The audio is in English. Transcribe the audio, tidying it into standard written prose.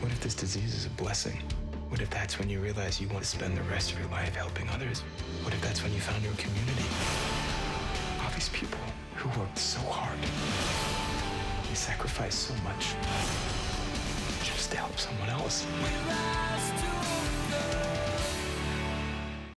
What if this disease is a blessing? What if that's when you realize you want to spend the rest of your life helping others? What if that's when you found your community? All these people who worked so hard, they sacrificed so much just to help someone else.